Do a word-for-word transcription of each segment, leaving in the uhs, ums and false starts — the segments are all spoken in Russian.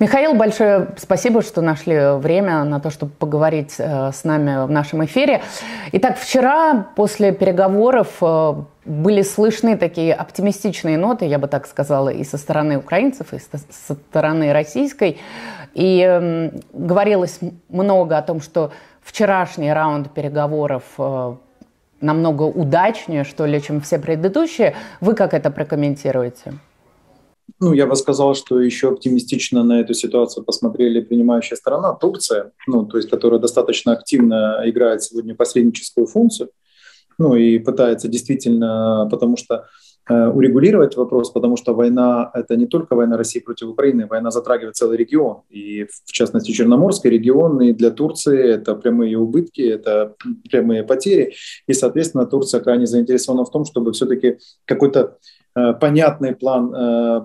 Михаил, большое спасибо, что нашли время на то, чтобы поговорить с нами в нашем эфире. Итак, вчера после переговоров были слышны такие оптимистичные ноты, я бы так сказала, и со стороны украинцев, и со стороны российской. И э, говорилось много о том, что вчерашний раунд переговоров э, намного удачнее, что ли, чем все предыдущие. Вы как это прокомментируете? Ну, я бы сказал, что еще оптимистично на эту ситуацию посмотрели принимающая сторона, Турция, ну, то есть, которая достаточно активно играет сегодня посредническую функцию, ну, и пытается действительно, потому что э, урегулировать вопрос, потому что война — это не только война России против Украины, война затрагивает целый регион, и в частности Черноморский регион, и для Турции это прямые убытки, это прямые потери, и, соответственно, Турция крайне заинтересована в том, чтобы все-таки какой-то понятный план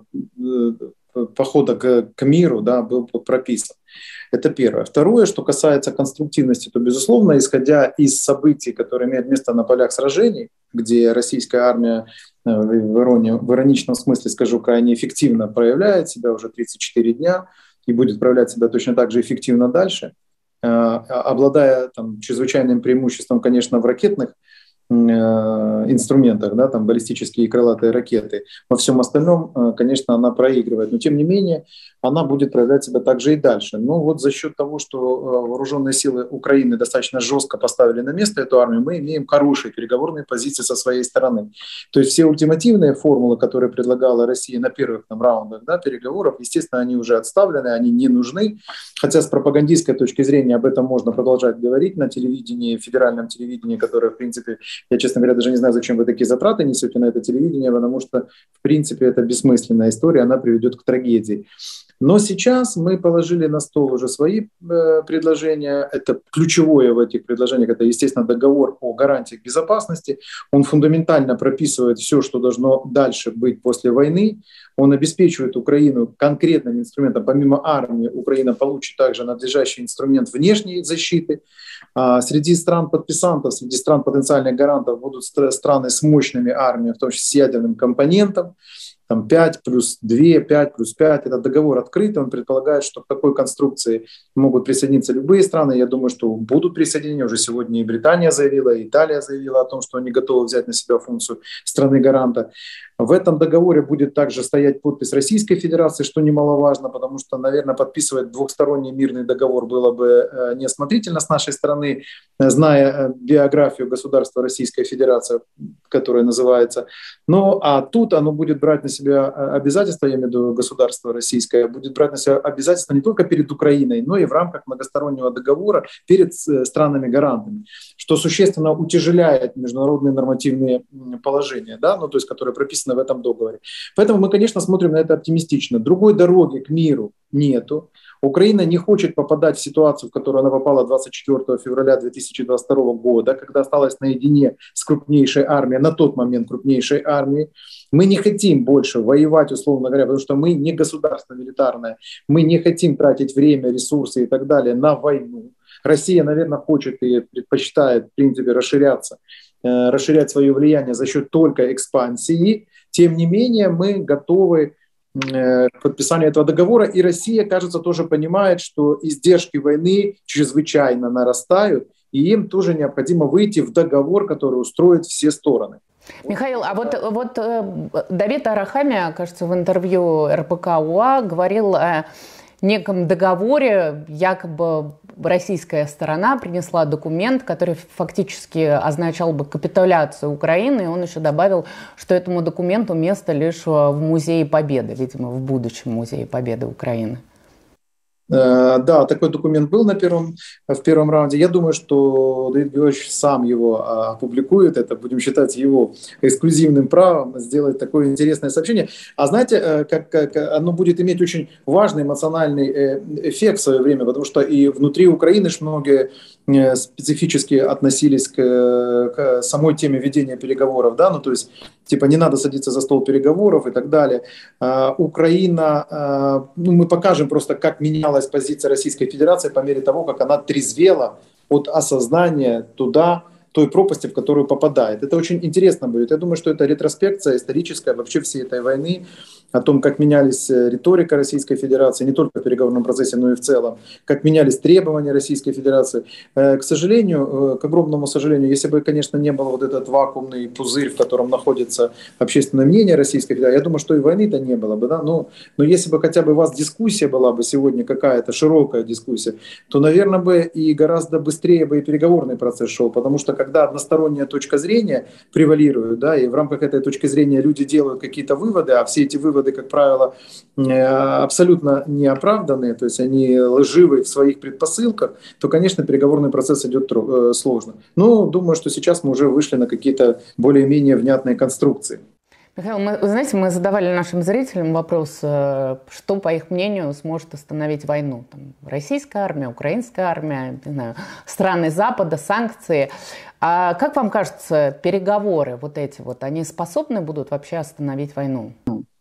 э, похода к, к миру, да, был прописан. Это первое. Второе, что касается конструктивности, то, безусловно, исходя из событий, которые имеют место на полях сражений, где российская армия э, в, иронии, в ироничном смысле, скажу, крайне эффективно проявляет себя уже тридцать четыре дня и будет проявлять себя точно так же эффективно дальше, э, обладая там, чрезвычайным преимуществом, конечно, в ракетных инструментах, да, там баллистические и крылатые ракеты. Во всем остальном, конечно, она проигрывает, но тем не менее она будет проявлять себя также и дальше. Но вот за счет того, что вооруженные силы Украины достаточно жестко поставили на место эту армию, мы имеем хорошие переговорные позиции со своей стороны. То есть все ультимативные формулы, которые предлагала Россия на первых там, раундах, да, переговоров, естественно, они уже отставлены, они не нужны. Хотя с пропагандистской точки зрения об этом можно продолжать говорить на телевидении, федеральном телевидении, которое, в принципе, я, честно говоря, даже не знаю, зачем вы такие затраты несете на это телевидение, потому что, в принципе, это бессмысленная история, она приведет к трагедии. Но сейчас мы положили на стол уже свои э, предложения. Это ключевое в этих предложениях, это, естественно, договор о гарантиях безопасности. Он фундаментально прописывает все, что должно дальше быть после войны. Он обеспечивает Украину конкретным инструментом. Помимо армии, Украина получит также надлежащий инструмент внешней защиты. А среди стран-подписантов, среди стран потенциальных гарантов будут страны с мощными армиями, в том числе с ядерным компонентом. Там пять плюс два, пять плюс пять. Этот договор открытый, он предполагает, что к такой конструкции могут присоединиться любые страны. Я думаю, что будут присоединения. Уже сегодня и Британия заявила, и Италия заявила о том, что они готовы взять на себя функцию страны-гаранта. В этом договоре будет также стоять подпись Российской Федерации, что немаловажно, потому что, наверное, подписывать двухсторонний мирный договор было бы неосмотрительно с нашей стороны, зная биографию государства Российская Федерация, которая называется. Ну, а тут оно будет брать на себя обязательства, я имею в виду государство российское, будет брать на себя обязательства не только перед Украиной, но и в рамках многостороннего договора перед странами-гарантами, что существенно утяжеляет международные нормативные положения, да, ну, то есть, которые прописаны в этом договоре. Поэтому мы, конечно, смотрим на это оптимистично. Другой дороги к миру нету. Украина не хочет попадать в ситуацию, в которую она попала двадцать четвёртого февраля две тысячи двадцать второго года, когда осталась наедине с крупнейшей армией, на тот момент крупнейшей армией. Мы не хотим больше воевать, условно говоря, потому что мы не государство милитарное, мы не хотим тратить время, ресурсы и так далее на войну. Россия, наверное, хочет и предпочитает, в принципе, расширяться, э, расширять свое влияние за счет только экспансии. Тем не менее, мы готовы к подписанию этого договора, и Россия, кажется, тоже понимает, что издержки войны чрезвычайно нарастают, и им тоже необходимо выйти в договор, который устроит все стороны. Михаил, а вот, вот Давид Арахамия, кажется, в интервью эр бэ ка УА говорил о неком договоре, якобы российская сторона принесла документ, который фактически означал бы капитуляцию Украины, и он еще добавил, что этому документу место лишь в Музее Победы, видимо, в будущем Музее Победы Украины. Да, такой документ был на первом, в первом раунде. Я думаю, что Давид Георгиевич сам его опубликует. Это будем считать его эксклюзивным правом сделать такое интересное сообщение. А знаете, как, как оно будет иметь очень важный эмоциональный эффект в свое время, потому что и внутри Украины ж многие специфически относились к, к самой теме ведения переговоров, да, ну то есть типа не надо садиться за стол переговоров и так далее. А, Украина, а, ну мы покажем просто, как менялась позиция Российской Федерации по мере того, как она трезвела от осознания туда, той пропасти, в которую попадает. Это очень интересно будет. Я думаю, что это ретроспекция историческая вообще всей этой войны, о том, как менялись риторика Российской Федерации, не только в переговорном процессе, но и в целом, как менялись требования Российской Федерации. К сожалению, к огромному сожалению, если бы, конечно, не был вот этот вакуумный пузырь, в котором находится общественное мнение Российской Федерации, я думаю, что и войны-то не было бы. Да? Но, но если бы хотя бы у вас дискуссия была бы сегодня, какая-то широкая дискуссия, то, наверное, бы и гораздо быстрее бы и переговорный процесс шел. Потому что когда односторонняя точка зрения превалирует, да, и в рамках этой точки зрения люди делают какие-то выводы, а все эти выводы, как правило, абсолютно неоправданные, то есть они лживые в своих предпосылках, то, конечно, переговорный процесс идет сложно. Но думаю, что сейчас мы уже вышли на какие-то более-менее внятные конструкции. Михаил, мы, вы знаете, мы задавали нашим зрителям вопрос, что, по их мнению, сможет остановить войну. Там, российская армия, украинская армия, не знаю, страны Запада, санкции. А как вам кажется, переговоры вот эти вот, они способны будут вообще остановить войну?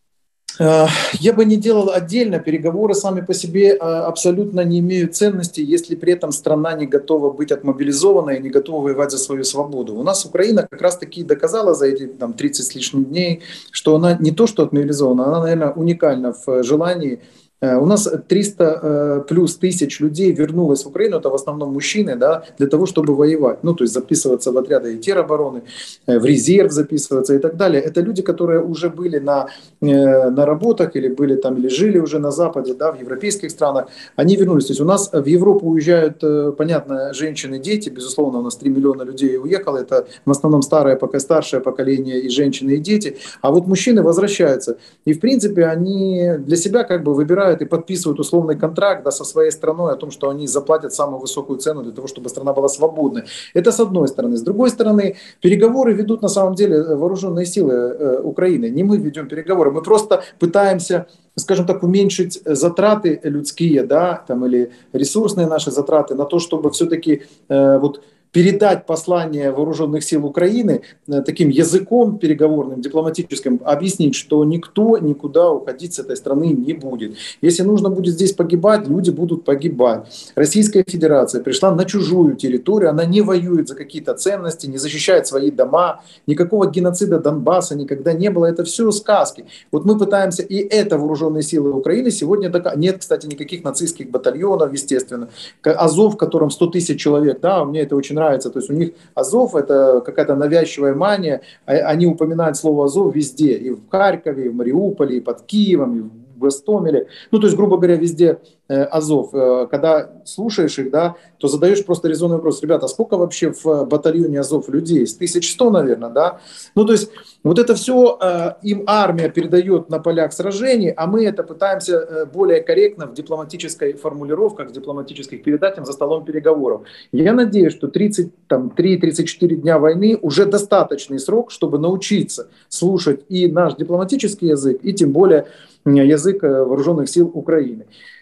Я бы не делал отдельно. Переговоры сами по себе абсолютно не имеют ценности, если при этом страна не готова быть отмобилизована и не готова воевать за свою свободу. У нас Украина как раз таки доказала за эти там, тридцать с лишним дней, что она не то что отмобилизована, она, наверное, уникальна в желании. У нас триста плюс тысяч людей вернулось в Украину, это в основном мужчины, да, для того, чтобы воевать. Ну, то есть записываться в отряды и теробороны, в резерв записываться и так далее. Это люди, которые уже были на, на работах или были там, или жили уже на Западе, да, в европейских странах. Они вернулись. То есть у нас в Европу уезжают, понятно, женщины, дети. Безусловно, у нас три миллиона людей уехало. Это в основном старое, пока старшее поколение и женщины, и дети. А вот мужчины возвращаются. И, в принципе, они для себя как бы выбирают и подписывают условный контракт, да, со своей страной о том, что они заплатят самую высокую цену для того, чтобы страна была свободной. Это с одной стороны. С другой стороны, переговоры ведут на самом деле вооруженные силы э, Украины. Не мы ведем переговоры, мы просто пытаемся, скажем так, уменьшить затраты людские, да, там, или ресурсные наши затраты на то, чтобы все-таки э, вот передать послание вооруженных сил Украины таким языком переговорным, дипломатическим, объяснить, что никто никуда уходить с этой страны не будет. Если нужно будет здесь погибать, люди будут погибать. Российская Федерация пришла на чужую территорию, она не воюет за какие-то ценности, не защищает свои дома, никакого геноцида Донбасса никогда не было, это все сказки. Вот мы пытаемся, и это вооруженные силы Украины сегодня, нет, кстати, никаких нацистских батальонов, естественно. Азов, в котором сто тысяч человек, да, мне это очень нравится. То есть у них Азов — это какая-то навязчивая мания. Они упоминают слово Азов везде. И в Харькове, и в Мариуполе, и под Киевом, и в Гостомеле. Ну, то есть, грубо говоря, везде э, Азов. Э, когда слушаешь их, да, то задаешь просто резонный вопрос. Ребята, а сколько вообще в батальоне Азов людей? С тысяч сто, наверное, да? Ну, то есть, вот это все э, им армия передает на полях сражений, а мы это пытаемся э, более корректно в дипломатической формулировках, в дипломатических передать им за столом переговоров. Я надеюсь, что тридцать три — тридцать четыре дня войны уже достаточный срок, чтобы научиться слушать и наш дипломатический язык, и тем более язык вооруженных сил Украины.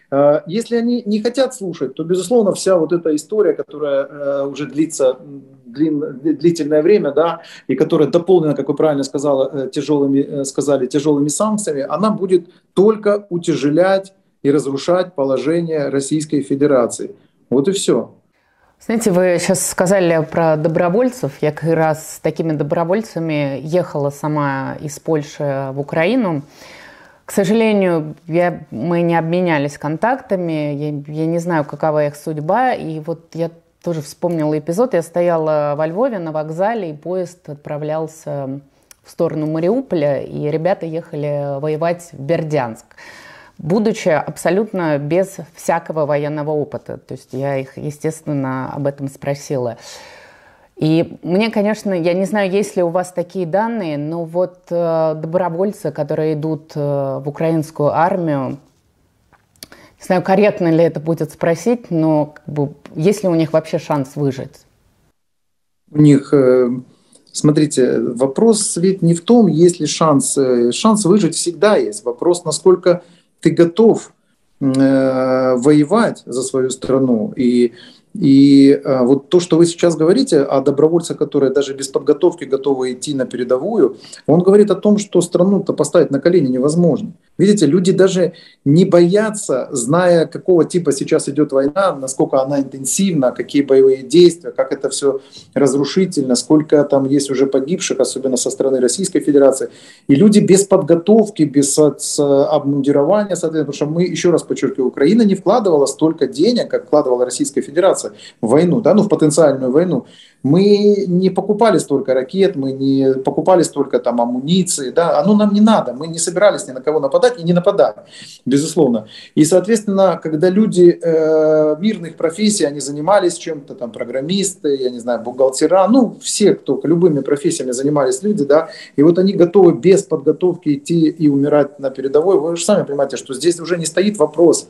Если они не хотят слушать, то, безусловно, вся вот эта история, которая уже длится длин, длительное время, да, и которая дополнена, как вы правильно сказали, тяжелыми, сказали, тяжелыми санкциями, она будет только утяжелять и разрушать положение Российской Федерации. Вот и все. Знаете, вы сейчас сказали про добровольцев. Я как раз с такими добровольцами ехала сама из Польши в Украину. К сожалению, я, мы не обменялись контактами, я, я не знаю, какова их судьба. И вот я тоже вспомнила эпизод. Я стояла во Львове на вокзале, и поезд отправлялся в сторону Мариуполя, и ребята ехали воевать в Бердянск, будучи абсолютно без всякого военного опыта. То есть я их, естественно, об этом спросила. И мне, конечно, я не знаю, есть ли у вас такие данные, но вот э, добровольцы, которые идут э, в украинскую армию, не знаю, корректно ли это будет спросить, но как бы, есть ли у них вообще шанс выжить? У них, э, смотрите, вопрос ведь не в том, есть ли шанс. Шанс выжить всегда есть. Вопрос, насколько ты готов э, воевать за свою страну и И э, вот то, что вы сейчас говорите о добровольцах, которые даже без подготовки готовы идти на передовую, он говорит о том, что страну-то поставить на колени невозможно. Видите, люди даже не боятся, зная, какого типа сейчас идет война, насколько она интенсивна, какие боевые действия, как это все разрушительно, сколько там есть уже погибших, особенно со стороны Российской Федерации. И люди без подготовки, без обмундирования, соответственно, потому что мы, еще раз подчеркиваю, Украина не вкладывала столько денег, как вкладывала Российская Федерация в войну, да, ну в потенциальную войну. Мы не покупали столько ракет, мы не покупали столько там амуниции, да, оно нам не надо, мы не собирались ни на кого нападать и не нападаем, безусловно. И, соответственно, когда люди э, мирных профессий, они занимались чем-то, там, программисты, я не знаю, бухгалтера, ну, все, кто любыми профессиями занимались люди, да, и вот они готовы без подготовки идти и умирать на передовой, вы же сами понимаете, что здесь уже не стоит вопрос,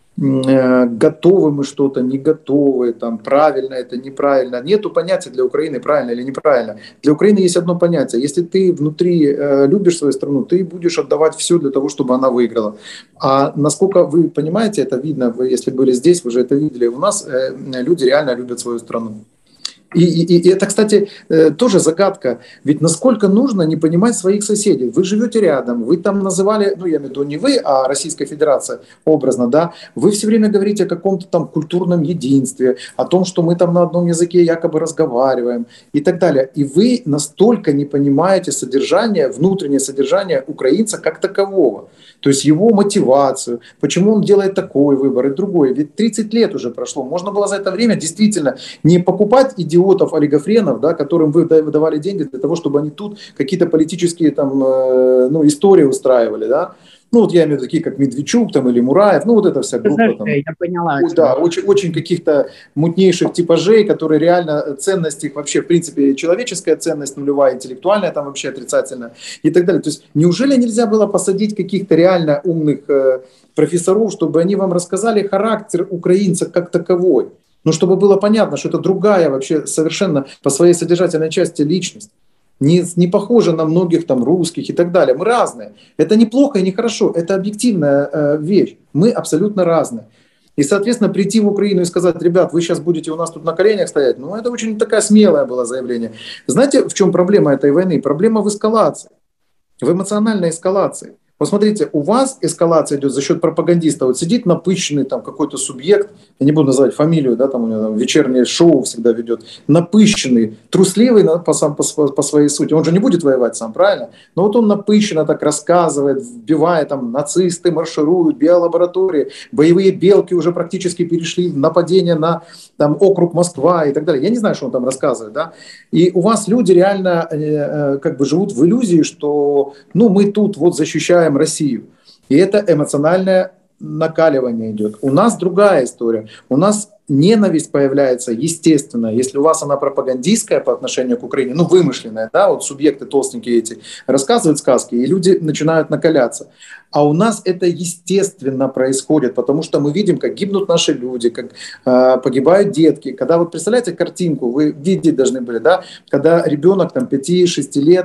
готовы мы что-то, не готовы, там, правильно это, неправильно. Нету понятия для Украины правильно или неправильно. Для Украины есть одно понятие. Если ты внутри э, любишь свою страну, ты будешь отдавать все для того, чтобы она выиграла. А насколько вы понимаете, это видно, вы, если были здесь, вы же это видели, у нас э, люди реально любят свою страну. И, и, и это, кстати, тоже загадка. Ведь насколько нужно не понимать своих соседей. Вы живете рядом, вы там называли, ну я имею в виду не вы, а Российская Федерация образно, да, вы все время говорите о каком-то там культурном единстве, о том, что мы там на одном языке якобы разговариваем и так далее. И вы настолько не понимаете содержание, внутреннее содержание украинца как такового. То есть его мотивацию, почему он делает такой выбор и другой. Ведь тридцать лет уже прошло. Можно было за это время действительно не покупать идиотов, олигофренов, да, которым вы выдавали деньги для того, чтобы они тут какие-то политические там, э, ну, истории устраивали. Да. Ну вот я имею в виду такие, как Медведчук там, или Мураев, ну вот эта вся группа. Знаешь, там, я поняла. Да, очень, очень каких-то мутнейших типажей, которые реально ценность их вообще, в принципе, человеческая ценность нулевая, интеллектуальная там вообще отрицательная и так далее. То есть неужели нельзя было посадить каких-то реально умных э, профессоров, чтобы они вам рассказали характер украинца как таковой? Ну, чтобы было понятно, что это другая вообще совершенно по своей содержательной части личность. Не, не похожа на многих там русских и так далее. Мы разные. Это не плохо и не хорошо. Это объективная э, вещь. Мы абсолютно разные. И, соответственно, прийти в Украину и сказать: ребят, вы сейчас будете у нас тут на коленях стоять, ну, это очень такая смелое было заявление. Знаете, в чем проблема этой войны? Проблема в эскалации, в эмоциональной эскалации. Посмотрите, у вас эскалация идет за счет пропагандиста. Вот сидит напыщенный там какой-то субъект, я не буду называть фамилию, да, там у него там вечернее шоу всегда ведет, напыщенный, трусливый по, сам, по, по своей сути. Он же не будет воевать сам, правильно? Но вот он напыщенно так рассказывает, вбивая там: нацисты маршируют, биолаборатории, боевые белки уже практически перешли в нападение на там округ Москва и так далее. Я не знаю, что он там рассказывает, да. И у вас люди реально э, э, как бы живут в иллюзии, что ну мы тут вот защищаем Россию. И это эмоциональное накаливание идет. У нас другая история. У нас ненависть появляется естественно. Если у вас она пропагандистская по отношению к Украине, ну вымышленная, да, вот субъекты толстенькие эти рассказывают сказки, и люди начинают накаляться. А у нас это естественно происходит, потому что мы видим, как гибнут наши люди, как э, погибают детки. Когда вот представляете картинку, вы видеть должны были, да, когда ребенок там пяти-шести лет,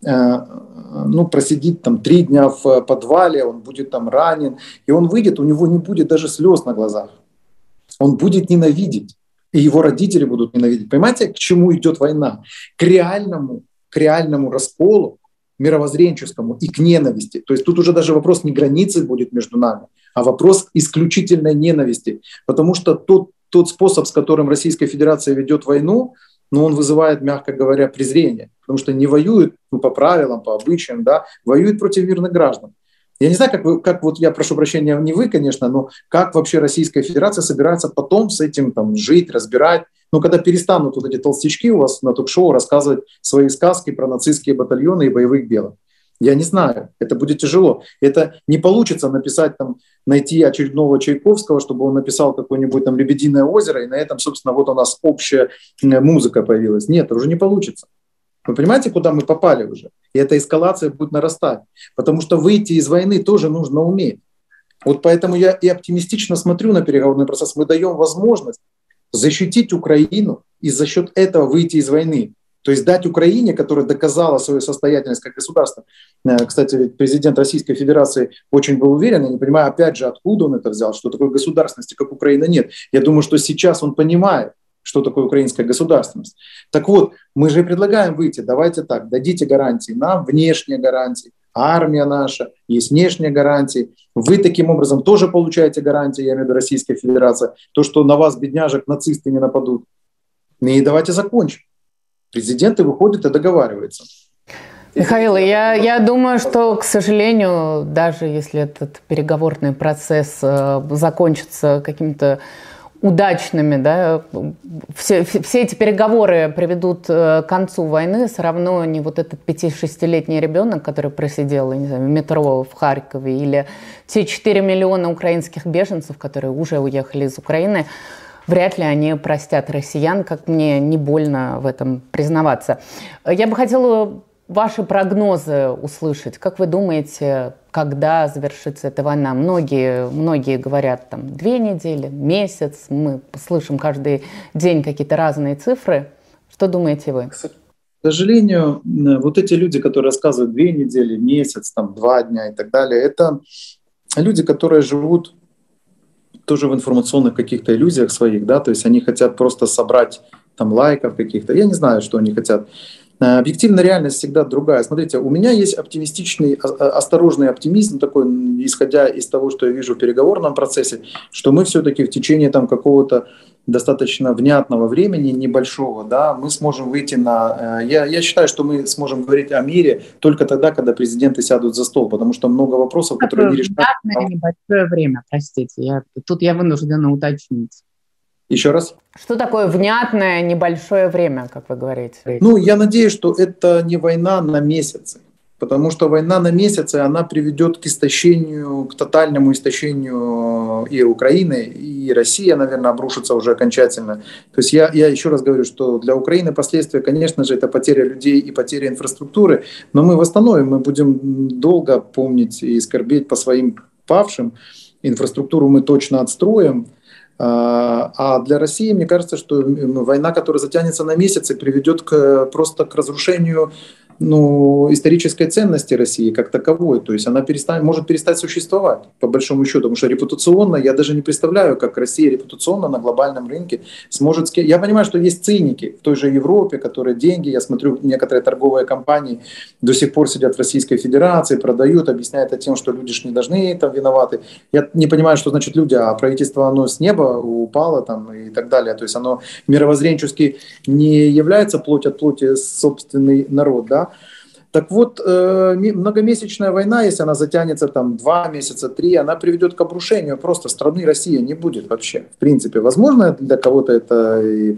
ну, просидит там три дня в подвале, он будет там ранен, и он выйдет, у него не будет даже слез на глазах. Он будет ненавидеть, и его родители будут ненавидеть. Понимаете, к чему идет война? К реальному, к реальному расколу мировоззренческому и к ненависти. То есть тут уже даже вопрос не границы будет между нами, а вопрос исключительной ненависти. Потому что тот, тот способ, с которым Российская Федерация ведет войну, но он вызывает, мягко говоря, презрение, потому что не воюет ну, по правилам, по обычаям, да, воюет против мирных граждан. Я не знаю, как, вы, как вот я прошу прощения, не вы, конечно, но как вообще Российская Федерация собирается потом с этим там, жить, разбирать, ну, когда перестанут вот эти толстячки у вас на ток-шоу рассказывать свои сказки про нацистские батальоны и боевых белых. Я не знаю, это будет тяжело. Это не получится написать, там, найти очередного Чайковского, чтобы он написал какое-нибудь там «Лебединое озеро», и на этом, собственно, вот у нас общая музыка появилась. Нет, это уже не получится. Вы понимаете, куда мы попали уже? И эта эскалация будет нарастать. Потому что выйти из войны тоже нужно уметь. Вот поэтому я и оптимистично смотрю на переговорный процесс. Мы даем возможность защитить Украину и за счет этого выйти из войны. То есть дать Украине, которая доказала свою состоятельность как государство. Кстати, ведь президент Российской Федерации очень был уверен, я не понимаю, опять же, откуда он это взял, что такой государственности, как Украина, нет. Я думаю, что сейчас он понимает, что такое украинская государственность. Так вот, мы же предлагаем выйти, давайте так, дадите гарантии нам, внешние гарантии, армия наша, есть внешние гарантии. Вы таким образом тоже получаете гарантии, я имею в виду Российская Федерация, то, что на вас, бедняжек, нацисты не нападут. И давайте закончим. Президенты выходят и договариваются. Михаил, я, я думаю, что, к сожалению, даже если этот переговорный процесс э, закончится каким-то удачными, да, все, все эти переговоры приведут к концу войны, все равно не вот этот пяти-шестилетний ребенок, который просидел, я не знаю, в метро в Харькове, или те четыре миллиона украинских беженцев, которые уже уехали из Украины, вряд ли они простят россиян, как мне не больно в этом признаваться. Я бы хотела ваши прогнозы услышать. Как вы думаете, когда завершится эта война? Многие, многие говорят, там, две недели, месяц. Мы слышим каждый день какие-то разные цифры. Что думаете вы? К сожалению, вот эти люди, которые рассказывают две недели, месяц, там, два дня и так далее, это люди, которые живут тоже в информационных каких-то иллюзиях своих, да, то есть они хотят просто собрать там лайков каких-то. Я не знаю, что они хотят. Объективная реальность всегда другая. Смотрите, у меня есть оптимистичный, осторожный оптимизм такой, исходя из того, что я вижу в переговорном процессе, что мы все-таки в течение там какого-то достаточно внятного времени, небольшого, да, мы сможем выйти на... Я, я считаю, что мы сможем говорить о мире только тогда, когда президенты сядут за стол, потому что много вопросов, которые не решают. Внятное небольшое время, простите, я, тут я вынуждена уточнить. Еще раз? Что такое внятное небольшое время, как вы говорите? Ну, я надеюсь, что это не война на месяцы, потому что война на месяцы, она приведет к истощению, к тотальному истощению и Украины, и Россия, наверное, обрушится уже окончательно. То есть я, я еще раз говорю, что для Украины последствия, конечно же, это потеря людей и потеря инфраструктуры, но мы восстановим, мы будем долго помнить и скорбеть по своим павшим, инфраструктуру мы точно отстроим. А для России, мне кажется, что война, которая затянется на месяцы, приведет к, просто к разрушению, ну, исторической ценности России как таковой. То есть она перестанет, может перестать существовать, по большому счету. Потому что репутационно, я даже не представляю, как Россия репутационно на глобальном рынке сможет... Я понимаю, что есть циники в той же Европе, которые деньги, я смотрю, некоторые торговые компании до сих пор сидят в Российской Федерации, продают, объясняют это тем, что люди ж не должны там виноваты. Я не понимаю, что значит люди, а правительство, оно с неба упало там и так далее. То есть оно мировоззренчески не является плоть от плоти собственный народ, да. Так вот, многомесячная война, если она затянется там два месяца, три, она приведет к обрушению просто страны. Россия не будет вообще, в принципе. Возможно, для кого-то это и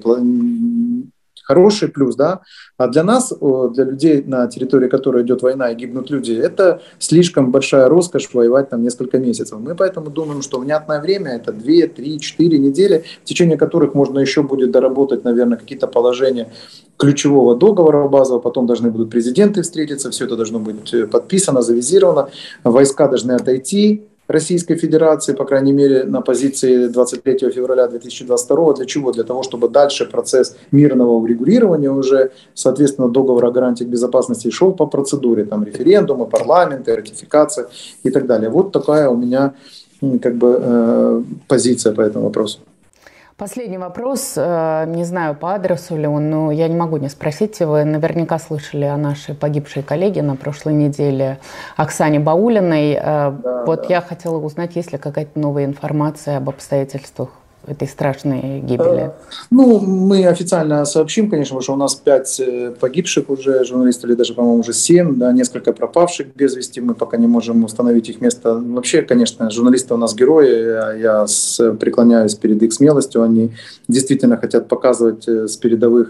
хороший плюс, да, а для нас, для людей, на территории которой идет война и гибнут люди, это слишком большая роскошь воевать там несколько месяцев. Мы поэтому думаем, что внятное время это две, три, четыре недели, в течение которых можно еще будет доработать, наверное, какие-то положения ключевого договора базового, потом должны будут президенты встретиться, все это должно быть подписано, завизировано, войска должны отойти Российской Федерации, по крайней мере, на позиции двадцать третьего февраля две тысячи двадцать второго. Для чего? Для того, чтобы дальше процесс мирного урегулирования уже, соответственно, договор о гарантиях безопасности шел по процедуре, там референдумы, парламенты, ратификация и так далее. Вот такая у меня как бы э, позиция по этому вопросу. Последний вопрос, не знаю, по адресу ли он, но я не могу не спросить. Вы наверняка слышали о нашей погибшей коллеге на прошлой неделе Оксане Баулиной. Да, вот да. Я хотела узнать, есть ли какая-то новая информация об обстоятельствах этой страшной гибели? Ну, мы официально сообщим, конечно, что у нас пять погибших уже журналистов, или даже, по-моему, уже семь, да, несколько пропавших без вести, мы пока не можем установить их место. Вообще, конечно, журналисты у нас герои, я с, преклоняюсь перед их смелостью, они действительно хотят показывать с передовых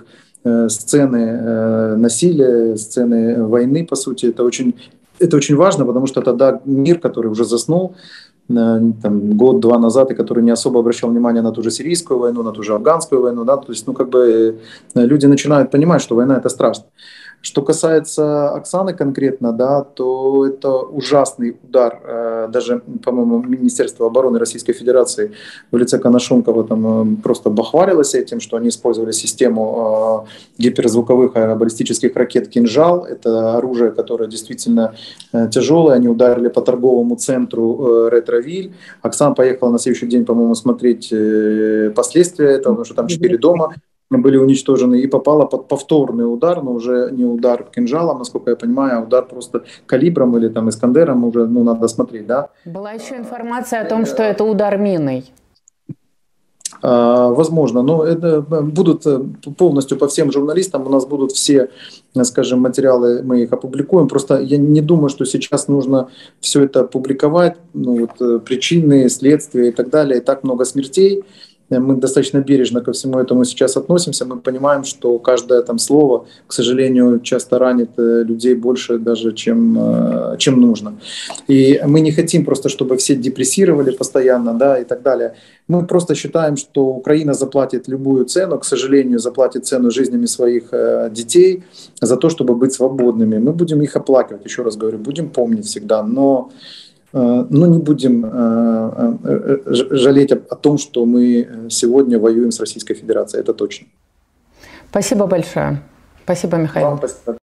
сцены насилия, сцены войны, по сути, это очень... Это очень важно, потому что тогда мир, который уже заснул там, год-два назад, и который не особо обращал внимание на ту же сирийскую войну, на ту же афганскую войну, да, то есть, ну, как бы люди начинают понимать, что война — это страшно. Что касается Оксаны конкретно, да, то это ужасный удар. Даже, по-моему, Министерство обороны Российской Федерации в лице Коношенкова там просто бахвалилось этим, что они использовали систему гиперзвуковых баллистических ракет «Кинжал». Это оружие, которое действительно тяжелое. Они ударили по торговому центру Ретровиль. Оксана поехала на следующий день, по-моему, смотреть последствия этого, потому что там четыре дома были уничтожены, и попала под повторный удар, но уже не удар кинжалом, насколько я понимаю, а удар просто калибром или там Искандером, уже, ну, надо смотреть, да. Была еще информация о том, что это удар миной. Возможно, но это будут полностью по всем журналистам, у нас будут все, скажем, материалы, мы их опубликуем. Просто я не думаю, что сейчас нужно все это публиковать, ну, вот, причины, следствия и так далее. И так много смертей. Мы достаточно бережно ко всему этому сейчас относимся. Мы понимаем, что каждое там слово, к сожалению, часто ранит людей больше даже, чем, чем нужно. И мы не хотим просто, чтобы все депрессировали постоянно, да, и так далее. Мы просто считаем, что Украина заплатит любую цену, к сожалению, заплатит цену жизнями своих детей за то, чтобы быть свободными. Мы будем их оплакивать, еще раз говорю, будем помнить всегда, но... Но не будем жалеть о том, что мы сегодня воюем с Российской Федерацией, это точно. Спасибо большое. Спасибо, Михаил. Вам спасибо.